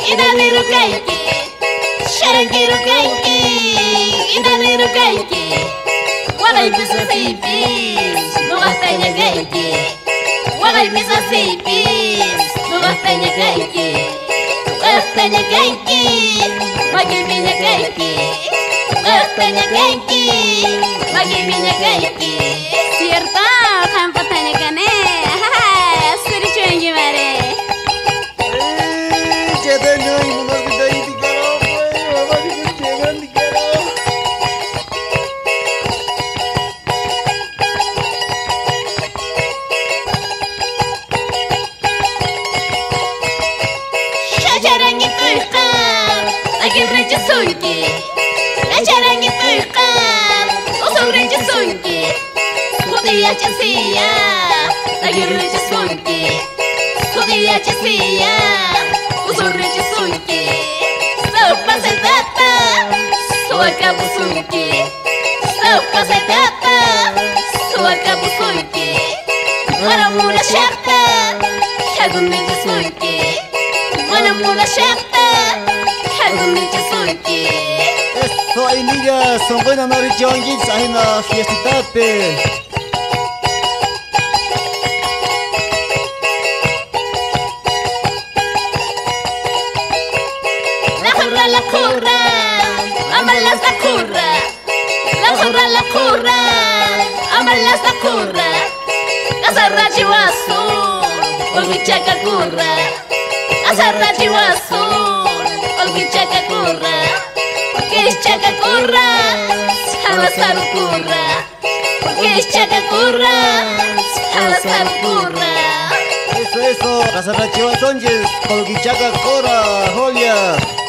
Idaliru kaiki, sharangiru kaiki, idaliru kaiki. Wagai bisa sipis, nugatanya kaiki. Wagai bisa sipis, nugatanya kaiki. Nugatanya kaiki, bagi minyak kaiki. Nugatanya kaiki, bagi minyak kaiki. Cierto, tanpa tanya kane, haha, suri cuy gimana? Jangan mama kita ini kalau mama kita jangan dikerok. Shajarangi tuikam, lagi reja sunki. Shajarangi tuikam, usung reja sunki. Kutia cesia, lagi reja sunki. Kutia cesia. Usurreji sunki, sopa sedata, suaka busunki, sopa sedata, suaka busunki. Mana mula syakta, hagumiji sunki, mana mula syakta, hagumiji sunki. Eso ini ya, son buenas noches, Jonjis, ahí na fiesta pe. La curra, amalas la curra, la curra, amalas la curra, asarra chihuazu, olguichaca curra, asarra chihuazu, olguichaca curra, olguichaca curra, alasaru curra, olguichaca curra, alasaru curra. Eso, asarra chihuazu, olguichaca curra, joya.